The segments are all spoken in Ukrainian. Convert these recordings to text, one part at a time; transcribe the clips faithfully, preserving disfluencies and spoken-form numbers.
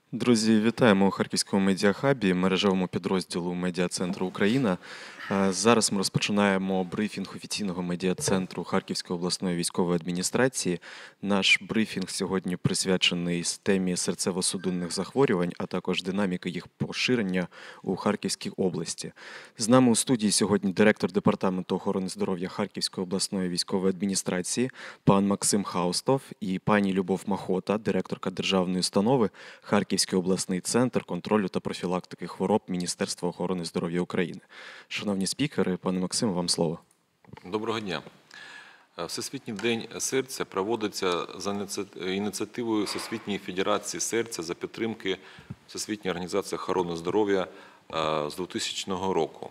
Друзі, вітаємо у Харківському медіахабі, мережевому підрозділу Медіа-центру Україна. Зараз ми розпочинаємо брифінг офіційного медіа-центру Харківської обласної військової адміністрації. Наш брифінг сьогодні присвячений темі серцево-судинних захворювань, а також динаміки їх поширення у Харківській області. З нами у студії сьогодні директор Департаменту охорони здоров'я Харківської обласної військової адміністрації пан Максим Хаустов і пані Любов Махота, директорка державної установи Харківський обласний центр контролю та профілактики хвороб Міністерства охорони здоров'я України. Шановні спікери, пане Максиме, вам слово. Доброго дня. Всесвітній день серця проводиться за ініціативою Всесвітньої федерації серця за підтримки Всесвітньої організації охорони здоров'я з двохтисячного року.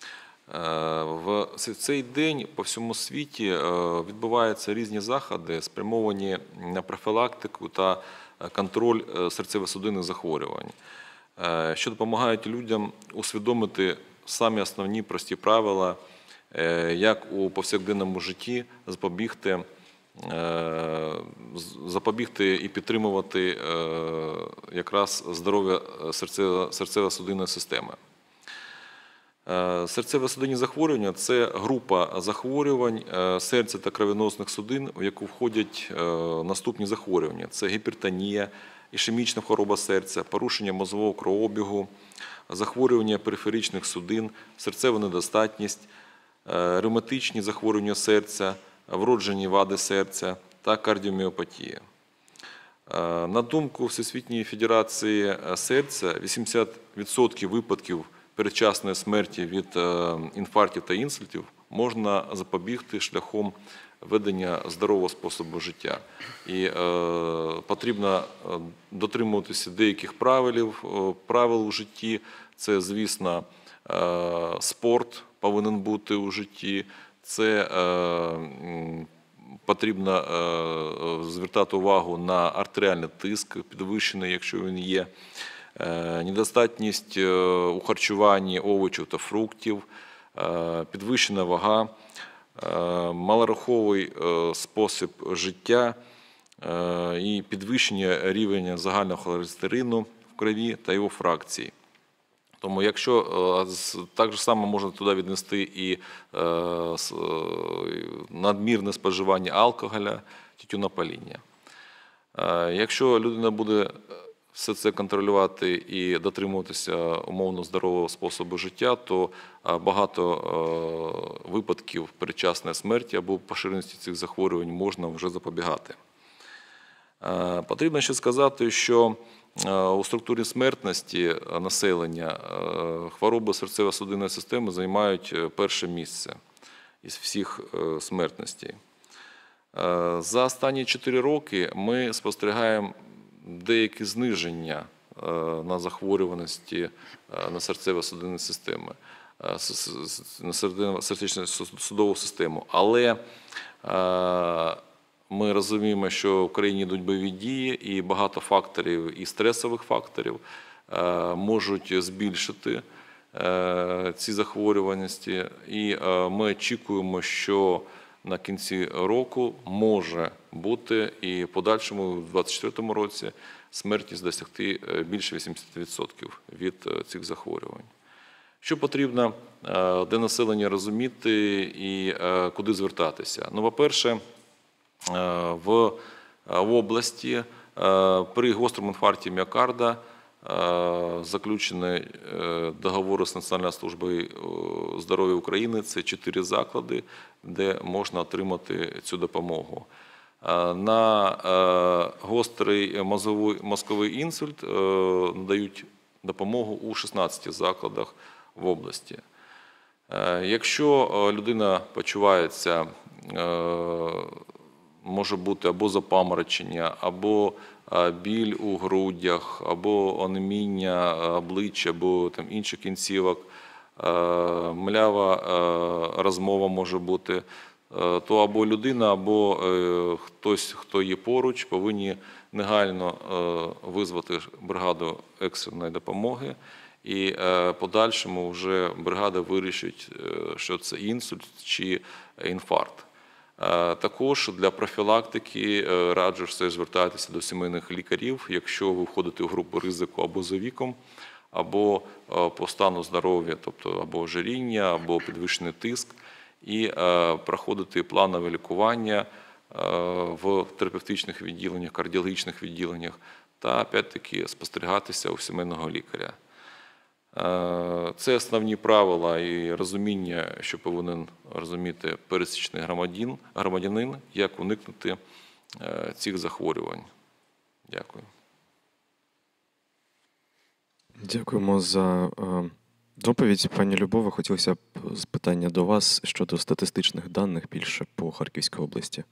В цей день по всьому світі відбуваються різні заходи, спрямовані на профілактику та контроль серцево-судинних захворювань, що допомагають людям усвідомити самі основні прості правила, як у повсякденному житті запобігти, запобігти і підтримувати якраз здоров'я серцево-судинної системи. Серцево-судинні захворювання – це група захворювань серця та кровоносних судин, в яку входять наступні захворювання. Це гіпертонія, ішемічна хвороба серця, порушення мозгового кровообігу, захворювання периферичних судин, серцева недостатність, ревматичні захворювання серця, вроджені вади серця та кардіоміопатія. На думку Всесвітньої федерації серця, вісімдесят відсотків випадків передчасної смерті від інфарктів та інсультів можна запобігти шляхом ведення здорового способу життя. І потрібно дотримуватися деяких правил, правил у житті. Це, звісно, спорт повинен бути у житті, це потрібно звертати увагу на артеріальний тиск підвищений, якщо він є, недостатність у харчуванні овочів та фруктів, підвищена вага, малоруховий спосіб життя і підвищення рівня загального холестерину в крові та його фракції. Тому якщо так само можна туди віднести і надмірне споживання алкоголя, тютюнопаління. Якщо людина буде все це контролювати і дотримуватися умовно здорового способу життя, то багато випадків передчасної смерті або поширеності цих захворювань можна вже запобігати. Потрібно ще сказати, що у структурі смертності населення хвороби серцево-судинної системи займають перше місце із всіх смертностей. За останні чотири роки ми спостерігаємо деякі зниження на захворюваності на серцево-судинні системи, на серцечно-судову систему. Але ми розуміємо, що в країні йдуть бойові дії і багато факторів, і стресових факторів можуть збільшити ці захворюваності. І ми очікуємо, що на кінці року може бути і в подальшому, в двадцять четвертому році, смертність досягти більше вісімдесят відсотків від цих захворювань. Що потрібно для населення розуміти і куди звертатися? Ну, по-перше, в області при гострому інфаркті міокарда заключені договори з Національною службою здоров'я України. Це чотири заклади, де можна отримати цю допомогу. На гострий мозковий інсульт надають допомогу у шістнадцяти закладах в області. Якщо людина почувається, може бути або запаморочення, або біль у грудях, або онеміння обличчя, або там, інших кінцівок, млява розмова може бути, то або людина, або хтось, хто є поруч, повинні негайно визвати бригаду екстреної допомоги. І в подальшому вже бригада вирішить, що це інсульт чи інфаркт. Також для профілактики раджу все звертатися до сімейних лікарів, якщо ви входите в групу ризику або за віком, або по стану здоров'я, тобто або ожиріння, або підвищений тиск, і проходити планове лікування в терапевтичних відділеннях, кардіологічних відділеннях та, опять-таки, спостерігатися у сімейного лікаря. Це основні правила і розуміння, що повинен розуміти пересічний громадянин, громадянин, як уникнути цих захворювань. Дякую. Дякуємо за доповідь. Пані Любова, хотілося б запитання до вас щодо статистичних даних більше по Харківській області.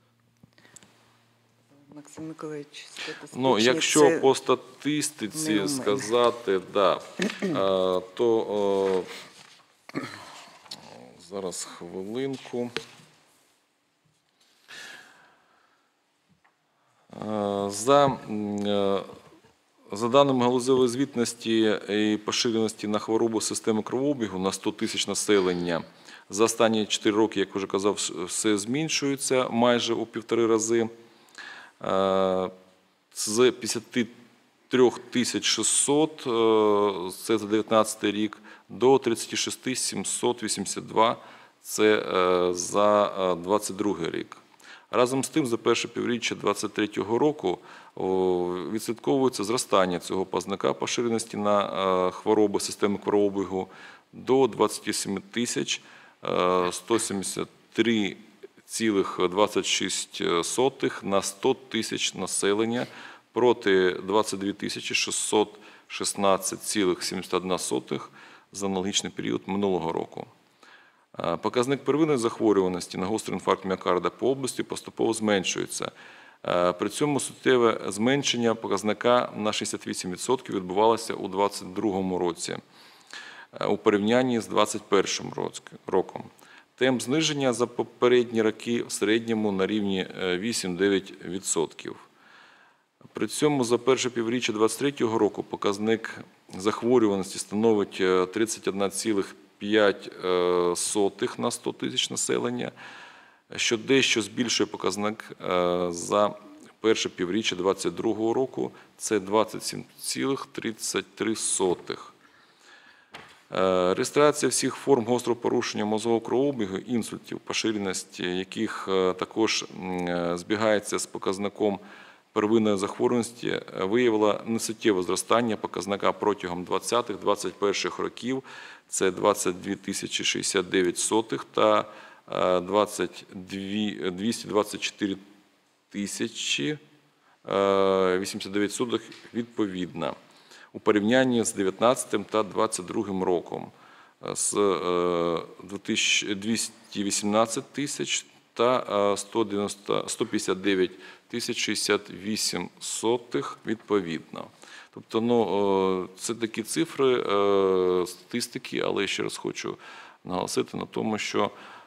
Максим Миколаївич, ну, якщо це по статистиці сказати, да, то о, зараз хвилинку. За, за даними галузевої звітності і поширеності на хворобу системи кровообігу на сто тисяч населення, за останні чотири роки, як вже казав, все зменшується майже у півтори рази. З п'ятдесят три тисяч шістсот, це за дев'ятнадцятий рік, до тридцять шість тисяч сімсот вісімдесят два, це за двадцять другий рік. Разом з тим, за перше півріччя двадцять третього року відслідковується зростання цього показника поширеності на хвороби системи кровообігу до двадцять сім тисяч сто сімдесят три цілих двадцять шість сотих на сто тисяч населення проти двадцять дві тисячі шістсот шістнадцять цілих сімдесят одна сотих за аналогічний період минулого року. Показник первинної захворюваності на гострий інфаркт міокарда по області поступово зменшується. При цьому суттєве зменшення показника на шістдесят вісім відсотків відбувалося у двадцять другому році у порівнянні з двадцять першим роком. Темп зниження за попередні роки в середньому на рівні вісім-дев'ять відсотків. При цьому за перше півріччя двадцять третього року показник захворюваності становить тридцять одна цілих п'ять сотих на сто тисяч населення, що дещо збільшує показник за перше півріччя двадцять другого року, це двадцять сім цілих тридцять три сотих. Реєстрація всіх форм гострого порушення мозгового кровообігу, інсультів, поширеність яких також збігається з показником первинної захворюваності, виявила несуттєве зростання показника протягом двадцятих - двадцять перших років, це двадцять дві тисячі шістдесят дев'ять сотих та двісті двадцять чотири тисячі вісімдесят дев'ять сотих відповідно у порівнянні з дев'ятнадцятим та двадцять другим роком з двісті вісімнадцять тисяч та сто п'ятдесят дев'ять тисяч шістдесят вісім сотих відповідно. Тобто, ну, це такі цифри, статистики, але ще раз хочу наголосити на тому, що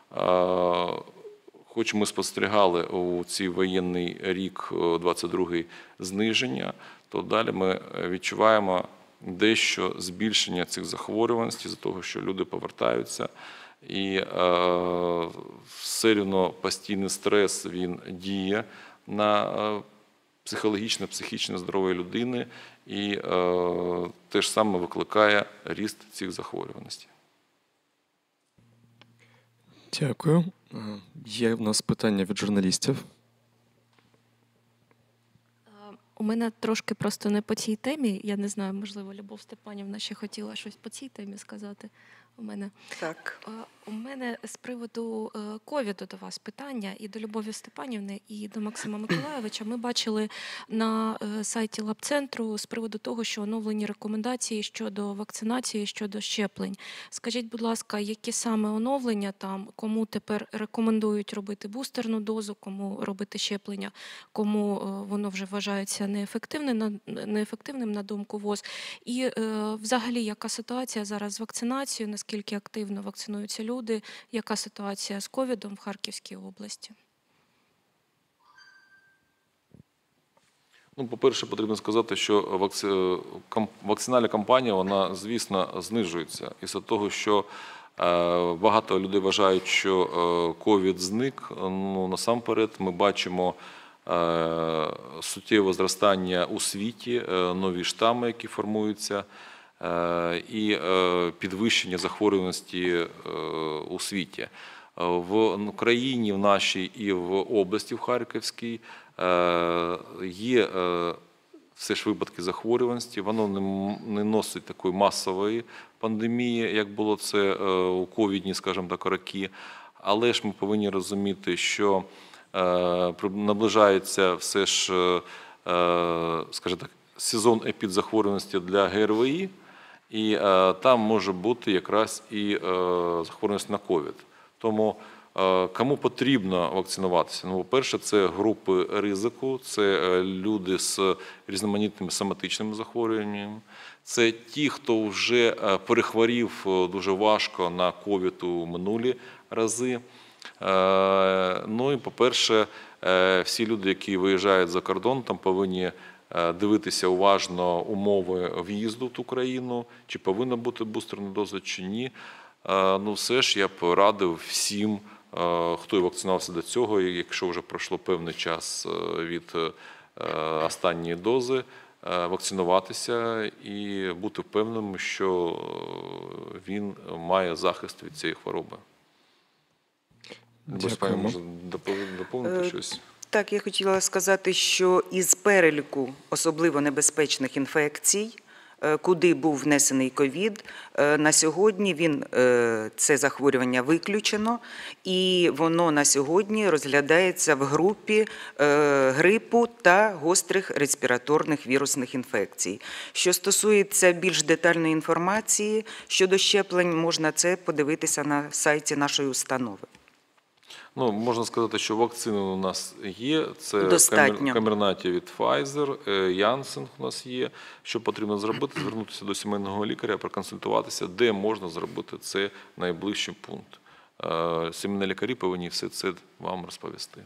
хоч ми спостерігали у цей воєнний рік двадцять другий зниження, то далі ми відчуваємо дещо збільшення цих захворюваностей з-за того, що люди повертаються, і все рівно постійний стрес, він діє на психологічне, психічне здоров'я людини і те ж саме викликає ріст цих захворюваностей. Дякую. Є в нас питання від журналістів. У мене трошки просто не по цій темі. Я не знаю, можливо, Любов Степанівна ще хотіла щось по цій темі сказати. У мене так. У мене з приводу ковіду до вас питання і до Любові Степанівни, і до Максима Миколайовича. Ми бачили на сайті Лабцентру з приводу того, що оновлені рекомендації щодо вакцинації, щодо щеплень. Скажіть, будь ласка, які саме оновлення там, кому тепер рекомендують робити бустерну дозу, кому робити щеплення, кому воно вже вважається неефективним, неефективним на думку ВОЗ? І взагалі, яка ситуація зараз з вакцинацією, наскільки активно вакцинуються люди, яка ситуація з ковідом в Харківській області? Ну, по-перше, потрібно сказати, що вакци... вакцинальна кампанія, вона, звісно, знижується. Із-за того, що Багато людей вважають, що ковід зник. Ну, насамперед ми бачимо суттєве зростання у світі, нові штами, які формуються, і підвищення захворюваності у світі. В Україні, в нашій і в області, в Харківській, є все ж випадки захворюваності, воно не носить такої масової пандемії, як було це у ковідні, скажімо так, роки. Але ж ми повинні розуміти, що наближається все ж, скажімо так, сезон епідзахворюваності для ГРВІ, і там може бути якраз і захворюваність на ковід. Тому кому потрібно вакцинуватися? Ну, по-перше, це групи ризику, це люди з різноманітними соматичними захворюваннями, це ті, хто вже перехворів дуже важко на ковід у минулі рази. Ну і, по-перше, всі люди, які виїжджають за кордон, там повинні дивитися уважно умови в'їзду в ту країну, чи повинна бути бустерна доза, чи ні. Ну, все ж я б радив всім, хто і вакцинувався до цього, якщо вже пройшло певний час від останньої дози, вакцинуватися і бути впевненим, що він має захист від цієї хвороби. Безпечно, може доповнити щось? Так, я хотіла сказати, що із переліку особливо небезпечних інфекцій, куди був внесений ковід, на сьогодні він, це захворювання виключено, і воно на сьогодні розглядається в групі грипу та гострих респіраторних вірусних інфекцій. Що стосується більш детальної інформації щодо щеплень, можна це подивитися на сайті нашої установи. Ну, можна сказати, що вакцини у нас є. Це Достатньо. Камернаті від Pfizer, Janssen у нас є. Що потрібно зробити? Звернутися до сімейного лікаря, проконсультуватися, де можна зробити це найближчий пункт. Сімейні лікарі повинні все це вам розповісти.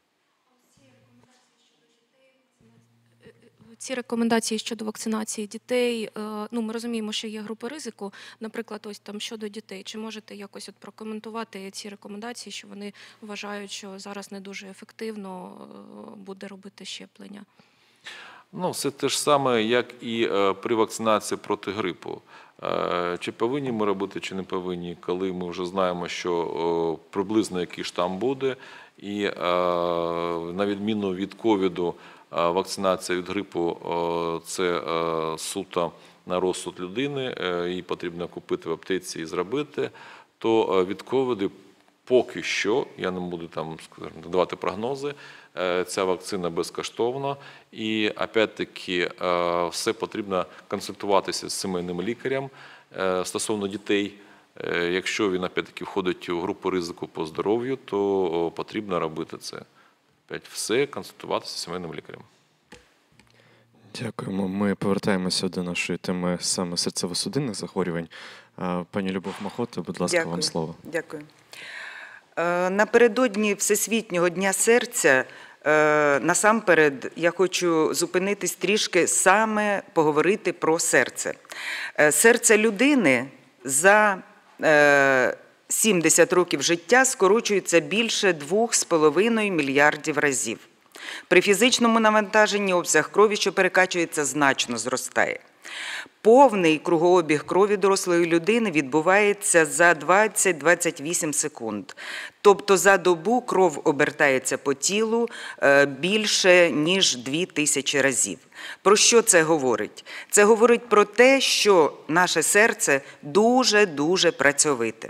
Ці рекомендації щодо вакцинації дітей, ну, ми розуміємо, що є групи ризику, наприклад, ось там щодо дітей. Чи можете якось от прокоментувати ці рекомендації, що вони вважають, що зараз не дуже ефективно буде робити щеплення? Ну, все те ж саме, як і при вакцинації проти грипу. Чи повинні ми робити, чи не повинні, коли ми вже знаємо, що приблизно який штам буде, і на відміну від ковіду, вакцинація від грипу – це суто на розсуд людини, її потрібно купити в аптеці і зробити, то від ковіду поки що, я не буду там, скажімо, давати прогнози, ця вакцина безкоштовна, і, опять-таки, все потрібно консультуватися з сімейним лікарем стосовно дітей. Якщо він, опять-таки, входить у групу ризику по здоров'ю, то потрібно робити це. Опять все консультуватися з сімейним лікарем. Дякуємо. Ми повертаємося до нашої теми саме серцево-судинних захворювань. Пані Любов Махота, будь ласка, Дякую. вам слово. Дякую. Напередодні Всесвітнього дня серця, насамперед, я хочу зупинитись трішки саме поговорити про серце. Серце людини за сімдесят років життя скорочується більше двох з половиною мільярдів разів. При фізичному навантаженні обсяг крові, що перекачується, значно зростає. Повний кругообіг крові дорослої людини відбувається за двадцять - двадцять вісім секунд. Тобто за добу кров обертається по тілу більше, ніж дві тисячі разів. Про що це говорить? Це говорить про те, що наше серце дуже-дуже працьовите.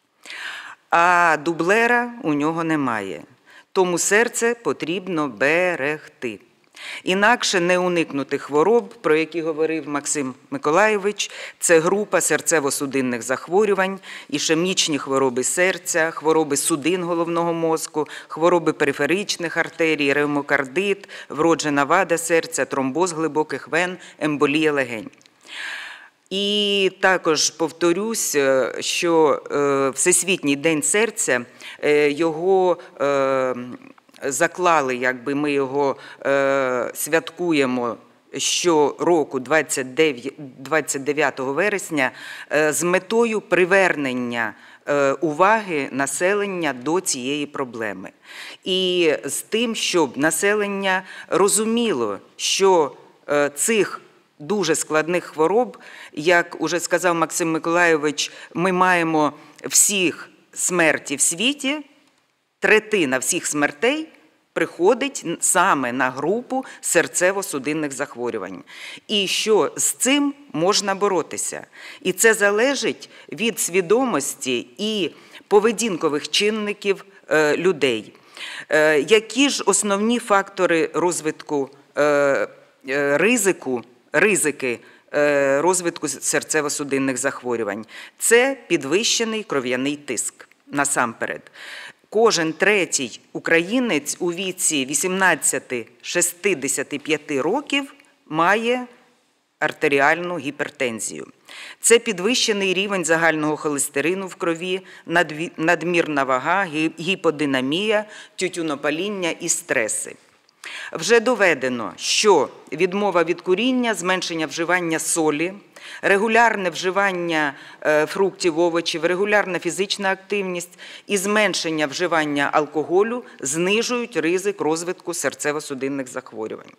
А дублера у нього немає. Тому серце потрібно берегти. Інакше не уникнути хвороб, про які говорив Максим Миколайович, це група серцево-судинних захворювань, ішемічні хвороби серця, хвороби судин головного мозку, хвороби периферичних артерій, ревмокардит, вроджена вада серця, тромбоз глибоких вен, емболія легень. І також повторюсь, що Всесвітній день серця, його заклали, якби ми його святкуємо щороку двадцять дев'ятого вересня з метою привернення уваги населення до цієї проблеми. І з тим, щоб населення розуміло, що цих дуже складних хвороб, як уже сказав Максим Миколайович, ми маємо всіх смерті в світі, третина всіх смертей приходить саме на групу серцево-судинних захворювань. І що з цим можна боротися. І це залежить від свідомості і поведінкових чинників людей. Які ж основні фактори розвитку ризику, ризики розвитку серцево-судинних захворювань? Це підвищений кров'яний тиск насамперед. Кожен третій українець у віці вісімнадцяти-шістдесяти п'яти років має артеріальну гіпертензію. Це підвищений рівень загального холестерину в крові, надмірна вага, гіподинамія, тютюнопаління і стреси. Вже доведено, що відмова від куріння, зменшення вживання солі, регулярне вживання фруктів, овочів, регулярна фізична активність і зменшення вживання алкоголю знижують ризик розвитку серцево-судинних захворювань.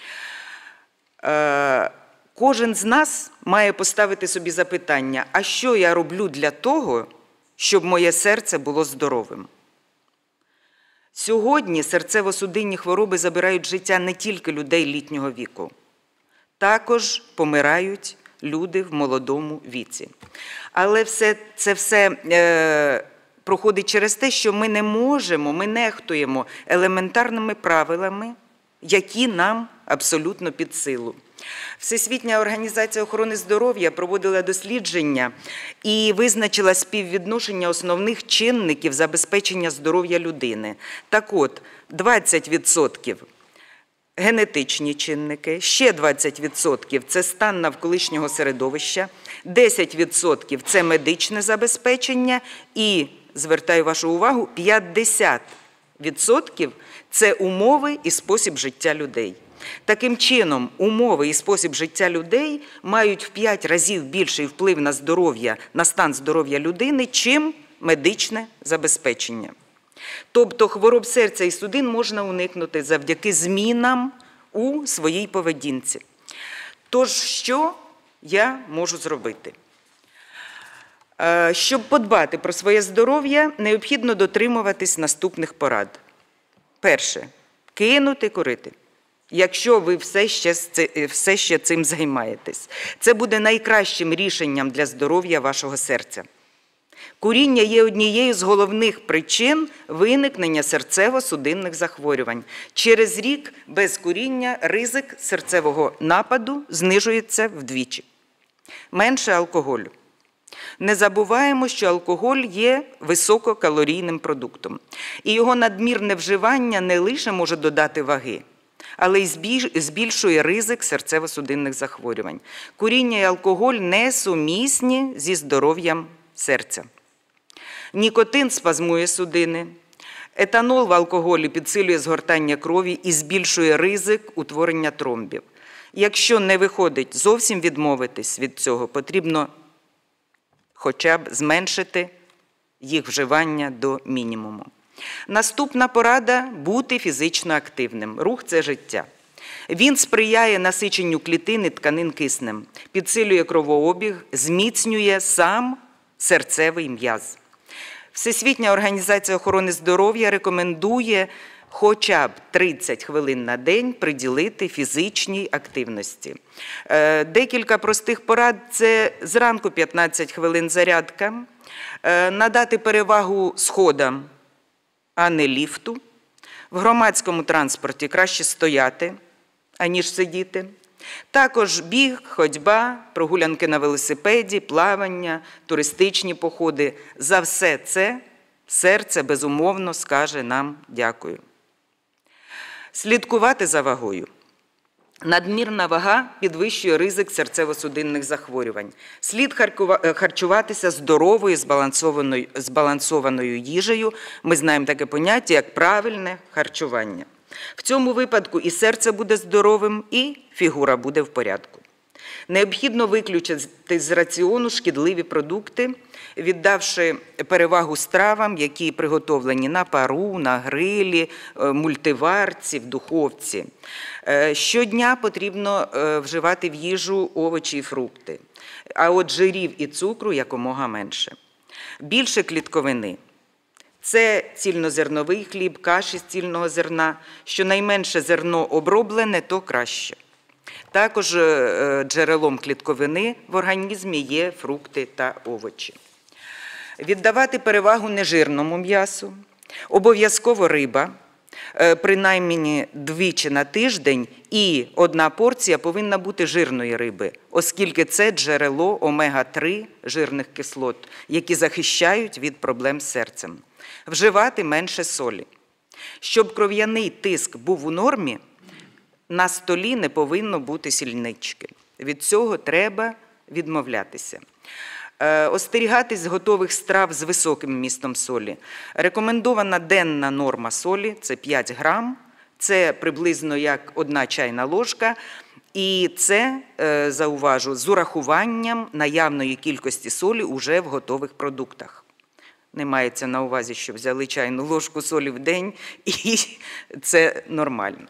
Кожен з нас має поставити собі запитання, а що я роблю для того, щоб моє серце було здоровим? Сьогодні серцево-судинні хвороби забирають життя не тільки людей літнього віку. Також помирають люди в молодому віці. Але все, це все е, проходить через те, що ми не можемо, ми нехтуємо елементарними правилами, які нам абсолютно під силу. Всесвітня організація охорони здоров'я проводила дослідження і визначила співвідношення основних чинників забезпечення здоров'я людини. Так от, двадцять відсотків генетичні чинники, ще двадцять відсотків – це стан навколишнього середовища, десять відсотків – це медичне забезпечення і, звертаю вашу увагу, п'ятдесят відсотків – це умови і спосіб життя людей. Таким чином, умови і спосіб життя людей мають в п'ять разів більший вплив на здоров'я, на стан здоров'я людини, чим медичне забезпечення. Тобто хвороб серця і судин можна уникнути завдяки змінам у своїй поведінці. Тож, що я можу зробити? Щоб подбати про своє здоров'я, необхідно дотримуватись наступних порад. Перше – кинути курити. Якщо ви все ще, все ще цим займаєтесь. Це буде найкращим рішенням для здоров'я вашого серця. Куріння є однією з головних причин виникнення серцево-судинних захворювань. Через рік без куріння ризик серцевого нападу знижується вдвічі. Менше алкоголю. Не забуваємо, що алкоголь є висококалорійним продуктом. І його надмірне вживання не лише може додати ваги, але й збільшує ризик серцево-судинних захворювань. Куріння і алкоголь несумісні зі здоров'ям серця. Нікотин спазмує судини. Етанол в алкоголі підсилює згортання крові і збільшує ризик утворення тромбів. Якщо не виходить зовсім відмовитись від цього, потрібно хоча б зменшити їх вживання до мінімуму. Наступна порада – бути фізично активним. Рух – це життя. Він сприяє насиченню клітин і тканин киснем, підсилює кровообіг, зміцнює сам серцевий м'яз. Всесвітня організація охорони здоров'я рекомендує хоча б тридцять хвилин на день приділити фізичній активності. Декілька простих порад – це зранку п'ятнадцять хвилин зарядка, надати перевагу сходам, а не ліфту. В громадському транспорті краще стояти, аніж сидіти. Також біг, ходьба, прогулянки на велосипеді, плавання, туристичні походи. За все це серце безумовно скаже нам дякую. Слідкувати за вагою. Надмірна вага підвищує ризик серцево-судинних захворювань. Слід харчуватися здоровою, збалансованою, збалансованою їжею. Ми знаємо таке поняття, як правильне харчування. В цьому випадку і серце буде здоровим, і фігура буде в порядку. Необхідно виключити з раціону шкідливі продукти, віддавши перевагу стравам, які приготовлені на пару, на грилі, мультиварці, в духовці. Щодня потрібно вживати в їжу овочі і фрукти, а от жирів і цукру якомога менше. Більше клітковини. Це цільнозерновий хліб, каші з цільного зерна. Щонайменше зерно оброблене, то краще. Також джерелом клітковини в організмі є фрукти та овочі. Віддавати перевагу нежирному м'ясу. Обов'язково риба, принаймні двічі на тиждень, і одна порція повинна бути жирної риби, оскільки це джерело омега три жирних кислот, які захищають від проблем з серцем. Вживати менше солі. Щоб кров'яний тиск був у нормі, на столі не повинно бути сільнички. Від цього треба відмовлятися. Остерігатись готових страв з високим містом солі. Рекомендована денна норма солі – це п'ять грам, це приблизно як одна чайна ложка, і це, зауважу, з урахуванням наявної кількості солі уже в готових продуктах. Не мається на увазі, що взяли чайну ложку солі в день, і це нормально.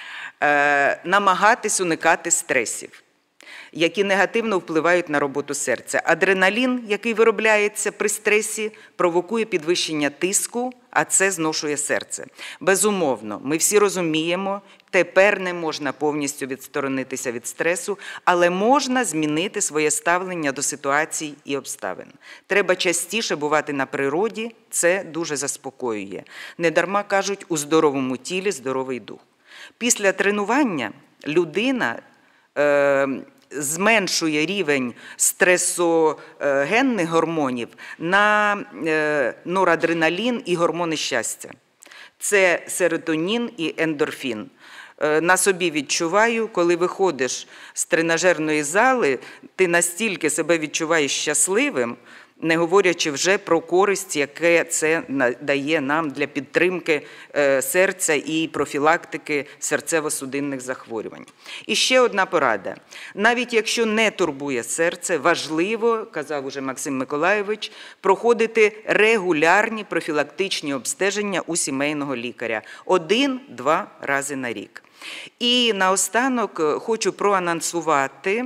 Намагатись уникати стресів, які негативно впливають на роботу серця. Адреналін, який виробляється при стресі, провокує підвищення тиску, а це зношує серце. Безумовно, ми всі розуміємо, тепер не можна повністю відсторонитися від стресу, але можна змінити своє ставлення до ситуацій і обставин. Треба частіше бувати на природі, це дуже заспокоює. Недарма кажуть, у здоровому тілі здоровий дух. Після тренування людина е, зменшує рівень стресогенних гормонів на е, норадреналін і гормони щастя. Це серотонін і ендорфін. Е, на собі відчуваю, коли виходиш з тренажерної зали, ти настільки себе відчуваєш щасливим, не говорячи вже про користь, яке це дає нам для підтримки серця і профілактики серцево-судинних захворювань. І ще одна порада. Навіть якщо не турбує серце, важливо, казав уже Максим Миколайович, проходити регулярні профілактичні обстеження у сімейного лікаря. Один-два рази на рік. І наостанок хочу проанонсувати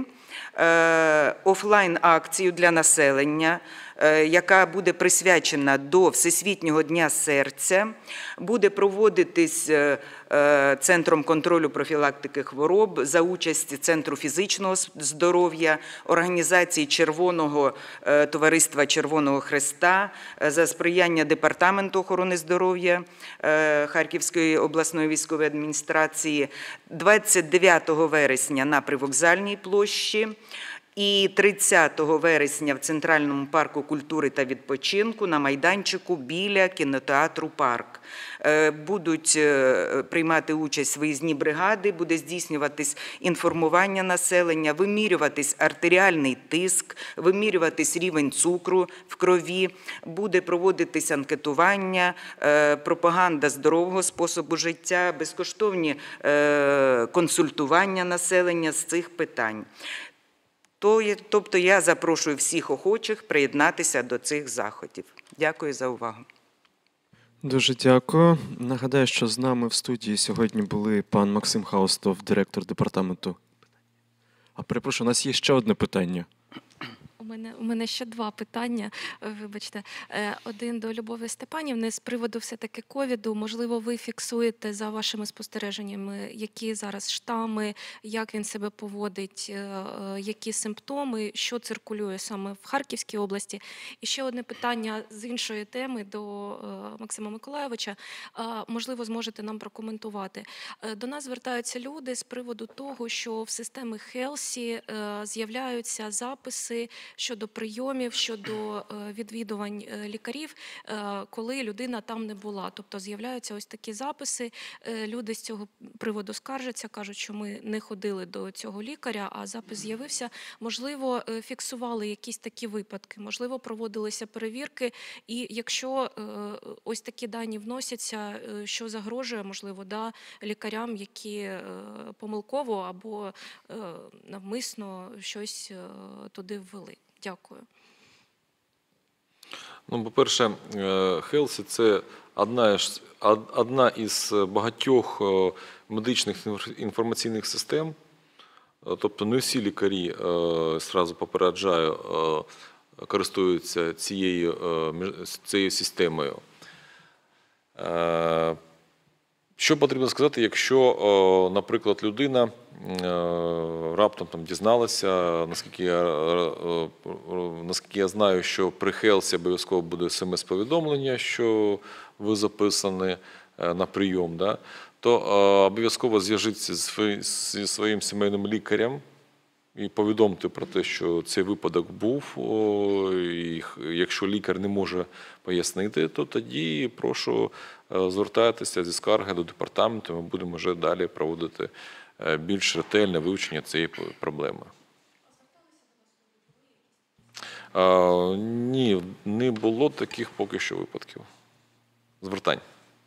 офлайн-акцію для населення, яка буде присвячена до Всесвітнього дня серця, буде проводитись Центром контролю профілактики хвороб за участі Центру фізичного здоров'я, організації Червоного товариства Червоного Хреста, за сприяння Департаменту охорони здоров'я Харківської обласної військової адміністрації, двадцять дев'ятого вересня на Привокзальній площі, і тридцятого вересня в Центральному парку культури та відпочинку на майданчику біля кінотеатру «Парк». Будуть приймати участь виїзні бригади, буде здійснюватись інформування населення, вимірюватись артеріальний тиск, вимірюватись рівень цукру в крові, буде проводитись анкетування, пропаганда здорового способу життя, безкоштовні консультування населення з цих питань. Тобто я запрошую всіх охочих приєднатися до цих заходів. Дякую за увагу. Дуже дякую. Нагадаю, що з нами в студії сьогодні були пан Максим Хаустов, директор департаменту. А перепрошую, у нас є ще одне питання. У мене, у мене ще два питання, вибачте. Один до Любові Степанівни з приводу все-таки ковіду. Можливо, ви фіксуєте за вашими спостереженнями, які зараз штами, як він себе поводить, які симптоми, що циркулює саме в Харківській області. І ще одне питання з іншої теми до Максима Миколайовича. Можливо, зможете нам прокоментувати. До нас звертаються люди з приводу того, що в системі Хелсі з'являються записи щодо прийомів, щодо е, відвідувань е, лікарів, е, коли людина там не була. Тобто з'являються ось такі записи, е, люди з цього приводу скаржаться, кажуть, що ми не ходили до цього лікаря, а запис з'явився. Можливо, е, фіксували якісь такі випадки, можливо, проводилися перевірки, і якщо е, ось такі дані вносяться, е, що загрожує, можливо, да, лікарям, які е, помилково або е, навмисно щось е, туди ввели. Дякую. Ну, по-перше, Хелсі – це одна, із- од- одна із багатьох е, медичних інфор- інформаційних систем. Е, Тобто не всі лікарі, е, зразу попереджаю, е, користуються цією, е, між- цією системою. Е, Що потрібно сказати, якщо, е, наприклад, людина е, раптом там дізналася, наскільки я, е, е, наскільки я знаю, що при Хелсі обов'язково буде смс-повідомлення, що ви записані е, на прийом, да, то е, обов'язково зв'яжіться зі своїм- зі своїм сімейним лікарем і повідомте про те, що цей випадок був. О, і х- якщо лікар не може пояснити, то тоді прошу е, звертайтеся зі скарги до департаменту. Ми будемо вже далі проводити е, більш ретельне вивчення цієї п- проблеми. Е, Ні, не було таких поки що випадків. Звертань.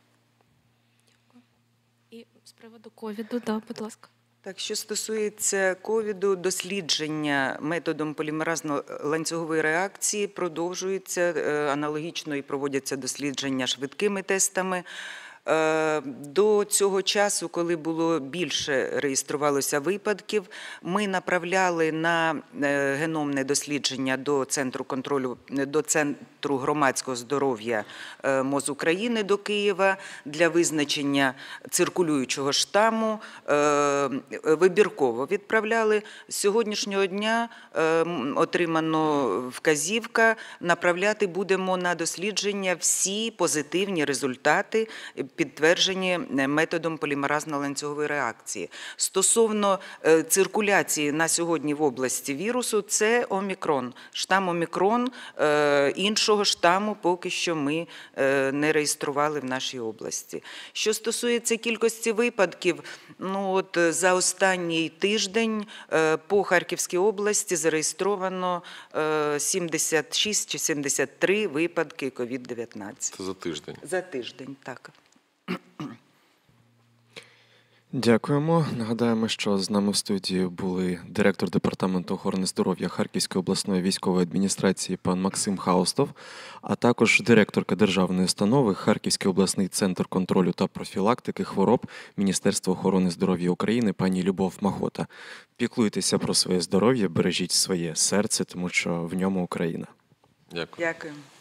І з приводу ковіду, да, будь ласка. Так, що стосується ковіду, дослідження методом полімеразно-ланцюгової реакції продовжується е, аналогічно і проводяться дослідження швидкими тестами. Е, До цього часу, коли було більше реєструвалося випадків, ми направляли на е, геномне дослідження до Центру контролю, до Центру громадського здоров'я е, МОЗ України до Києва для визначення циркулюючого штаму. Е, Вибірково відправляли. З сьогоднішнього дня е, м, отримано вказівка, направляти будемо на дослідження всі позитивні результати, підтверджені методом полімеразно-ланцюгової реакції. Стосовно е, циркуляції на сьогодні в області вірусу, це омікрон. Штам омікрон, е, іншого штаму поки що ми е, не реєстрували в нашій області. Що стосується кількості випадків, ну от е, за останній тиждень е, по Харківській області зареєстровано е, сімдесят шість чи сімдесят три випадки ковід дев'ятнадцять. Це за тиждень. За тиждень, так. Дякуємо. Нагадаємо, що з нами в студії були директор Департаменту охорони здоров'я Харківської обласної військової адміністрації пан Максим Хаустов, а також директорка державної установи Харківський обласний центр контролю та профілактики хвороб Міністерства охорони здоров'я України пані Любов Махота. Піклуйтеся про своє здоров'я, бережіть своє серце, тому що в ньому Україна. Дякую. Дякую.